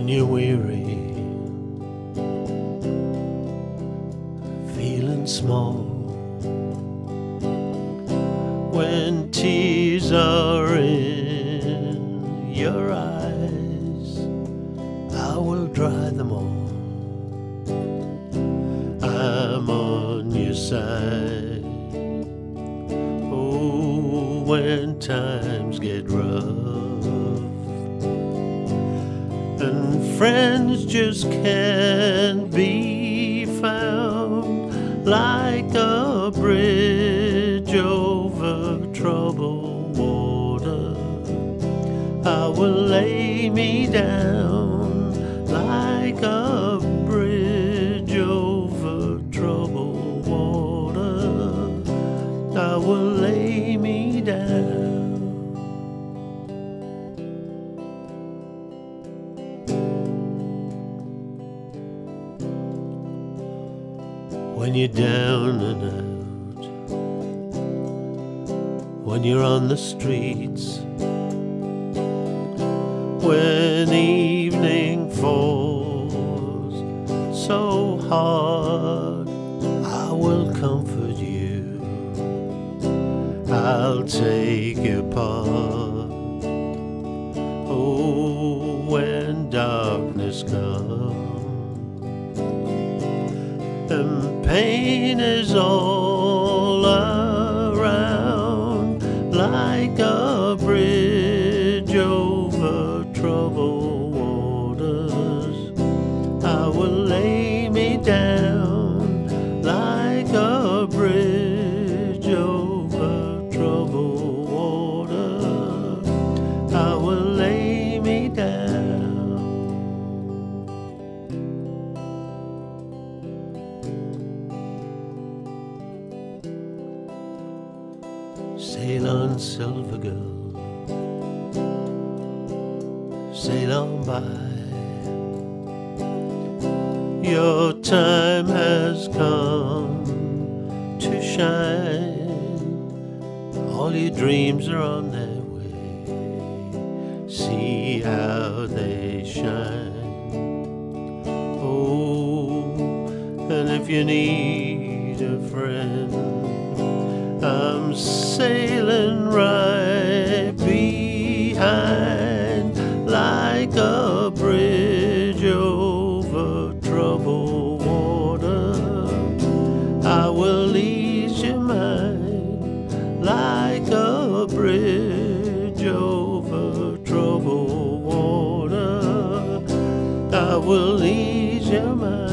when you're weary, feeling small, when tears are in your eyes, I will dry them all. I'm on your side. Oh, when times get rough and friends just can't be found, like a bridge over troubled water, I will lay me down like a bridge over troubled water. I will lay me down. When you're down and out, when you're on the streets, when evening falls so hard, I will comfort you, I'll take your part. Oh, when darkness comes and pain is all around, like a bridge over troubled waters, I will lay me down like a bridge over troubled water. I will lay me down. Sail on, silver girl, sail on by. Your time has come to shine. All your dreams are on their way. See how they shine. Oh, and if you need a friend, I'm sailing right behind, like a bridge over troubled water. I will ease your mind, like a bridge over troubled water. I will ease your mind.